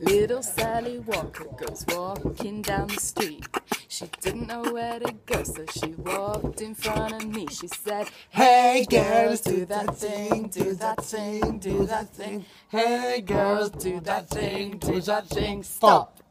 Little Sally Walker goes walking down the street. She didn't know where to go, so she walked in front of me. She said, hey girls, do that thing, do that thing, do that thing. Hey girls, do that thing, do that thing. Stop!